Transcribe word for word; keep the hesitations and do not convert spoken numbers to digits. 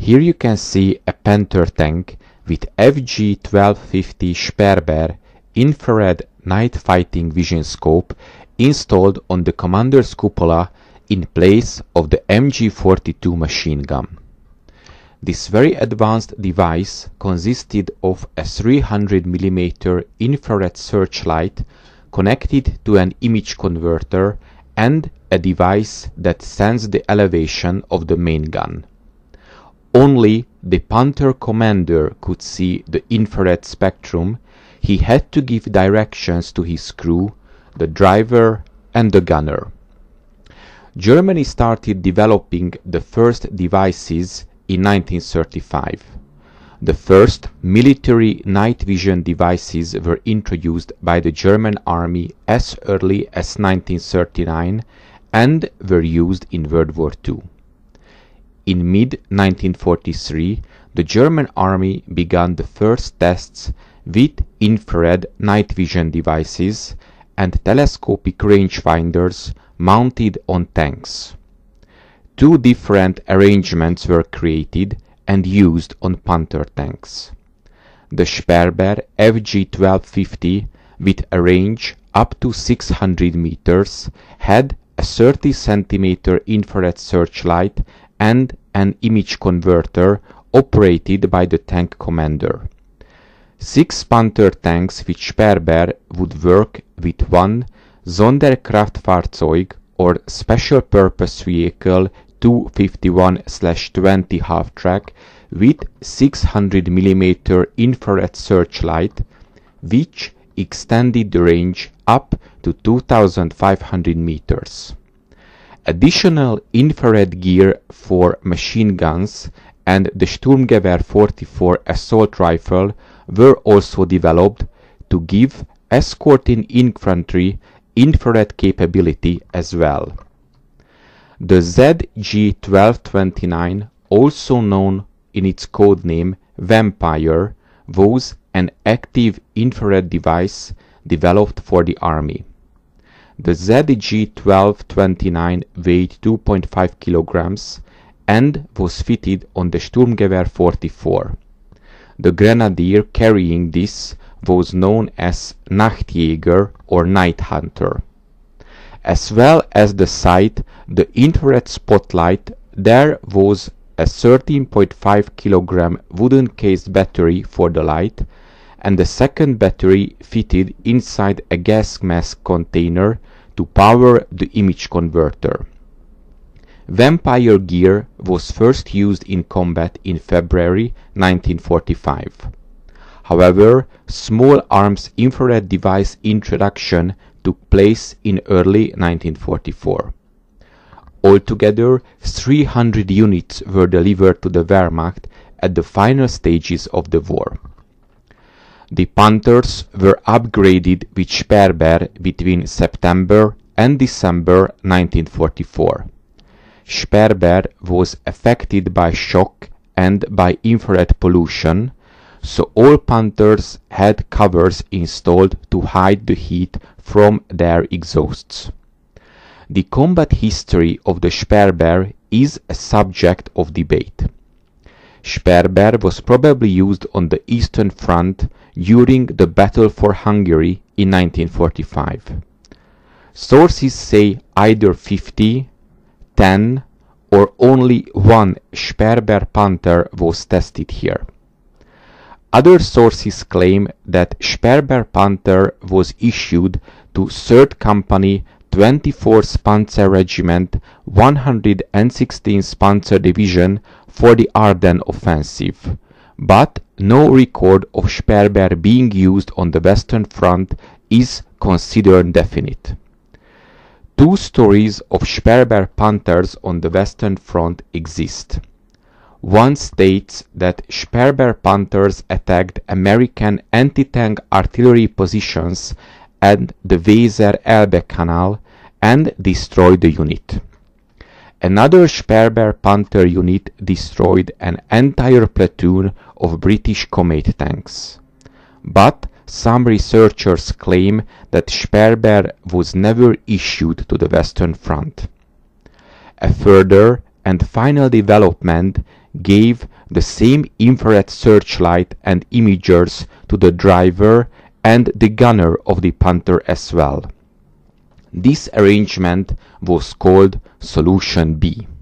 Here you can see a Panther tank with F G twelve fifty Sperber Infrared Night Vision Scope installed on the commander's cupola in place of the M G forty-two machine gun. This very advanced device consisted of a three hundred millimeter infrared searchlight connected to an image converter and a device that sensed the elevation of the main gun. Only the Panther commander could see the infrared spectrum. He had to give directions to his crew, the driver and the gunner. Germany started developing the first devices in nineteen thirty-five. The first military night vision devices were introduced by the German army as early as nineteen thirty-nine and were used in World War Two. In mid nineteen forty-three, the German army began the first tests with infrared night vision devices and telescopic rangefinders mounted on tanks. Two different arrangements were created and used on Panther tanks. The Sperber F G twelve fifty, with a range up to six hundred meters, had a thirty centimeter infrared searchlight and an image converter operated by the tank commander. Six Panther tanks with Sperber would work with one Sonderkraftfahrzeug or Special Purpose Vehicle two fifty-one twenty half-track with six hundred millimeter infrared searchlight, which extended the range up to two thousand five hundred meters. Additional infrared gear for machine guns and the Sturmgewehr forty-four assault rifle were also developed to give escorting infantry infrared capability as well. The Z G twelve twenty-nine, also known in its code name Vampire, was an active infrared device developed for the army. The Z G twelve twenty-nine weighed two point five kilograms and was fitted on the Sturmgewehr forty-four. The grenadier carrying this was known as Nachtjäger or Night Hunter. As well as the sight, the infrared spotlight, there was a thirteen point five kilogram wooden cased battery for the light, and the second battery fitted inside a gas mask container to power the image converter. Vampire gear was first used in combat in February nineteen forty-five. However, small arms infrared device introduction took place in early nineteen forty-four. Altogether, three hundred units were delivered to the Wehrmacht at the final stages of the war. The Panthers were upgraded with Sperber between September and December nineteen forty-four. Sperber was affected by shock and by infrared pollution, so all Panthers had covers installed to hide the heat from their exhausts. The combat history of the Sperber is a subject of debate. Sperber was probably used on the Eastern Front during the Battle for Hungary in nineteen forty-five. Sources say either fifty, ten, or only one Sperber Panther was tested here. Other sources claim that Sperber Panther was issued to third Company twenty-fourth Panzer Regiment one hundred sixteenth Panzer Division for the Ardennes offensive, but no record of Sperber being used on the Western Front is considered definite. Two stories of Sperber Panthers on the Western Front exist. One states that Sperber Panthers attacked American anti-tank artillery positions at the Weser-Elbe Canal and destroyed the unit. Another Sperber Panther unit destroyed an entire platoon of British Comet tanks. But some researchers claim that Sperber was never issued to the Western Front. A further and final development gave the same infrared searchlight and imagers to the driver and the gunner of the Panther as well. This arrangement was called Solution B.